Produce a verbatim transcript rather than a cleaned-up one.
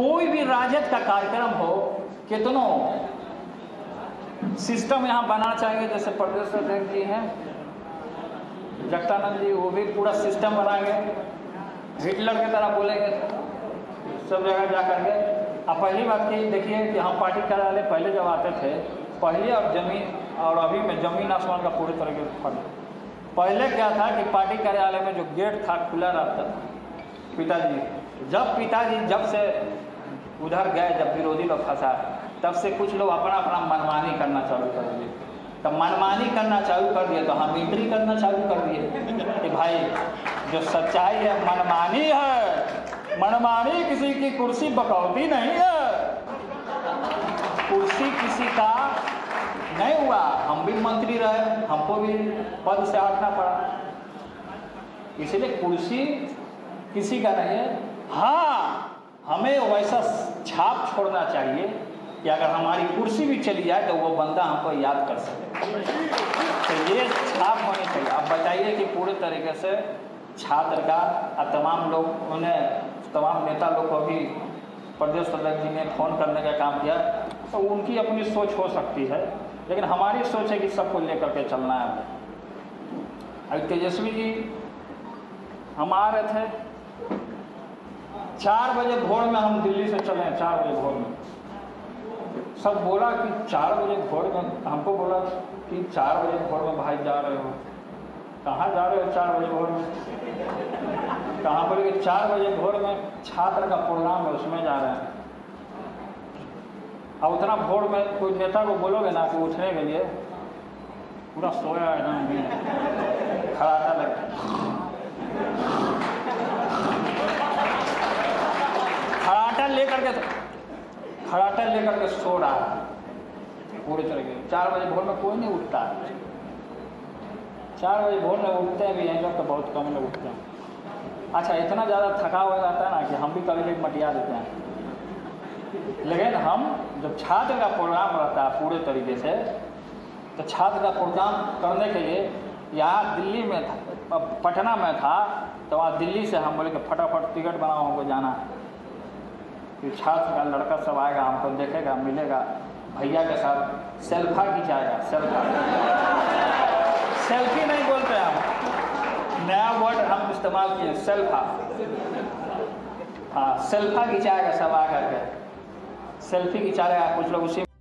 कोई भी राजद का कार्यक्रम हो, कितनों सिस्टम यहाँ बनाना चाहेंगे, जैसे प्रदेश अध्यक्ष जी हैं जगतानंद जी, वो भी पूरा सिस्टम बनाएंगे, हिटलर की तरह बोलेंगे सब जगह जा करके। अब पहली बात की देखिए कि हम पार्टी कार्यालय पहले जब आते थे, पहले और जमीन और अभी में ज़मीन आसमान का पूरी तरीके से फर्क। पहले क्या था कि पार्टी कार्यालय में जो गेट था खुला रहता था। पिताजी जब पिताजी जब से उधर गए, जब विरोधी लोग फंसा, तब से कुछ लोग अपना अपना मनमानी करना चालू कर दिए। तब मनमानी करना चालू कर दिए तो हम एंट्री करना चालू कर दिए कि भाई जो सच्चाई है मनमानी है, मनमानी किसी की कुर्सी बकौती नहीं है, कुर्सी किसी का नहीं हुआ। हम भी मंत्री रहे, हमको भी पद से हटना पड़ा, इसलिए कुर्सी किसी का नहीं है। हाँ, हमें वैसा छाप छोड़ना चाहिए कि अगर हमारी कुर्सी भी चली जाए तो वो बंदा हमको याद कर सके, तो ये छाप होनी चाहिए। अब बताइए कि पूरे तरीके से छात्र का तमाम लोग, उन्हें तमाम नेता लोग को भी प्रदेश अध्यक्ष जी ने फ़ोन करने का काम किया, तो उनकी अपनी सोच हो सकती है, लेकिन हमारी सोच है कि सबको लेकर के चलना है। अब तेजस्वी जी हम आ रहे थे, चार बजे भोर में हम दिल्ली से चले, चार बजे भोर में सब बोला कि चार बजे भोर में, हमको बोला कि चार बजे भोर में भाई जा रहे हो, कहाँ जा रहे हो चार बजे भोर में, कहाँ बोले कि चार बजे भोर में छात्र का प्रोग्राम है उसमें जा रहे हैं। अब उतना भोर में कोई नेता को बोलोगे ना कि उठने के लिए, पूरा सोया एकदम खराटा लग खराटा लेकर के खराटा लेकर के सो रहा है पूरे तरीके। चार बजे भोर में कोई नहीं उठता, चार बजे भोर में उठते हैं भी हैं लोग, तो बहुत कम लोग उठते हैं। अच्छा, इतना ज़्यादा थका हुआ जाता है ना कि हम भी कभी कभी मटिया देते हैं, लेकिन हम जब छात्र का प्रोग्राम रहता है पूरे तरीके से, तो छात्र का प्रोग्राम करने के लिए यहाँ दिल्ली में था, पटना में था, तो वहाँ दिल्ली से हम बोले कि फटाफट टिकट बनाओ, हमको जाना है। फिर छात्र का लड़का सब आएगा, हमको देखेगा, मिलेगा, भैया के साथ सेल्फा खिंचाएगा। सेल्फा सेल्फी नहीं बोलते हम, नया वर्ड हम इस्तेमाल किए, सेल्फा। हाँ, सेल्फा खिंचाएगा सब आ करके, सेल्फी खिंचाएगा कुछ लोग उसी